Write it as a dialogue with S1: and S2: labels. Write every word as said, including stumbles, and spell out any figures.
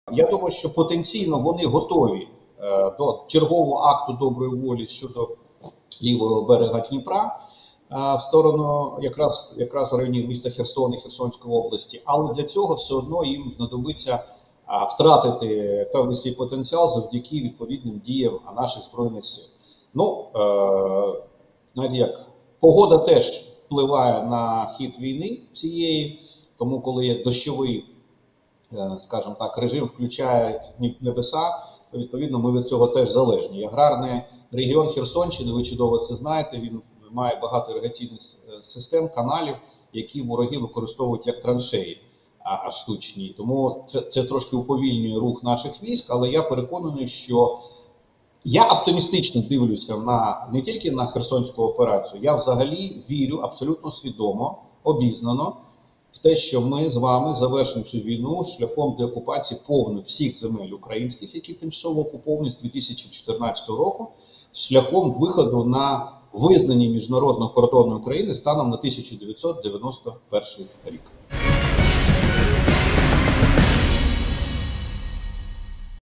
S1: Я думаю, що потенційно вони готові е, до чергового акту доброї волі щодо лівого берега Дніпра е, в сторону якраз якраз в районі міста Херсон і Херсонської області. Але для цього все одно їм знадобиться е, втратити певний свій потенціал завдяки відповідним діям наших збройних сил. Ну, е, знаєте як, погода теж впливає на хід війни цієї, тому коли є дощовий, скажімо так, режим включає небеса, то відповідно ми від цього теж залежні. Аграрний регіон Херсонщини, ви чудово це знаєте, він має багато іригаційних систем, каналів, які вороги використовують як траншеї а, штучні. Тому це, це трошки уповільнює рух наших військ, але я переконаний, що я оптимістично дивлюся на не тільки на Херсонську операцію, я взагалі вірю абсолютно свідомо, обізнано в те, що ми з вами завершимо цю війну шляхом деокупації повних всіх земель українських, які тимчасово окуповані з дві тисячі чотирнадцятого року, шляхом виходу на визнані міжнародного кордону України станом на тисяча дев'ятсот дев'яносто перший рік.